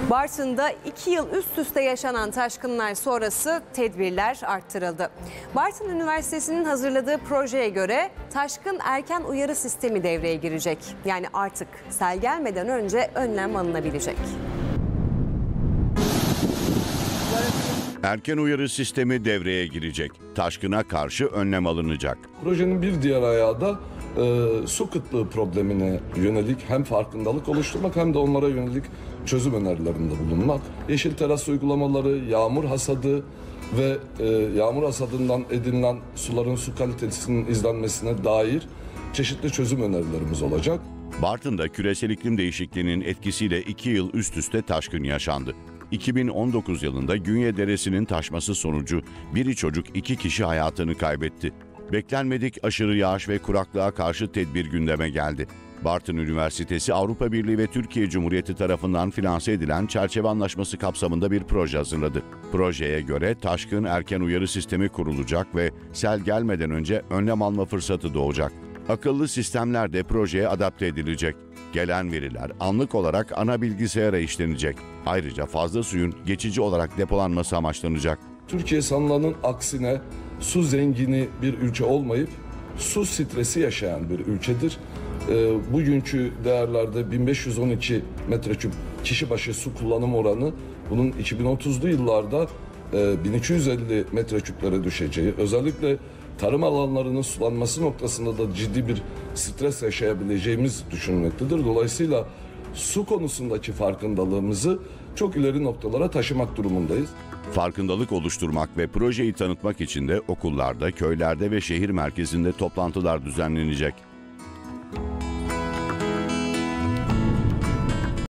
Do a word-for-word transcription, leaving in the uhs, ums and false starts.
Bartın'da iki yıl üst üste yaşanan taşkınlar sonrası tedbirler arttırıldı. Bartın Üniversitesi'nin hazırladığı projeye göre taşkın erken uyarı sistemi devreye girecek. Yani artık sel gelmeden önce önlem alınabilecek. Erken uyarı sistemi devreye girecek. Taşkına karşı önlem alınacak. Projenin bir diğer ayağı da e, su kıtlığı problemine yönelik hem farkındalık oluşturmak hem de onlara yönelik çözüm önerilerinde bulunmak. Yeşil teras uygulamaları, yağmur hasadı ve e, yağmur hasadından edinilen suların su kalitesinin izlenmesine dair çeşitli çözüm önerilerimiz olacak. Bartın'da küresel iklim değişikliğinin etkisiyle iki yıl üst üste taşkın yaşandı. iki bin on dokuz yılında Günye Deresi'nin taşması sonucu biri çocuk iki kişi hayatını kaybetti. Beklenmedik aşırı yağış ve kuraklığa karşı tedbir gündeme geldi. Bartın Üniversitesi Avrupa Birliği ve Türkiye Cumhuriyeti tarafından finanse edilen çerçeve anlaşması kapsamında bir proje hazırladı. Projeye göre taşkın erken uyarı sistemi kurulacak ve sel gelmeden önce önlem alma fırsatı doğacak. Akıllı sistemler de projeye adapte edilecek. Gelen veriler anlık olarak ana bilgisayara işlenecek. Ayrıca fazla suyun geçici olarak depolanması amaçlanacak. Türkiye sanılanın aksine su zengini bir ülke olmayıp su stresi yaşayan bir ülkedir. E, bugünkü değerlerde bin beş yüz on iki metreküp kişi başı su kullanım oranı bunun iki bin otuzlu yıllarda e, bin iki yüz elli metreküplere düşeceği, özellikle tarım alanlarının sulanması noktasında da ciddi bir stres yaşayabileceğimiz düşünülmektedir. Dolayısıyla su konusundaki farkındalığımızı çok ileri noktalara taşımak durumundayız. Farkındalık oluşturmak ve projeyi tanıtmak için de okullarda, köylerde ve şehir merkezinde toplantılar düzenlenecek.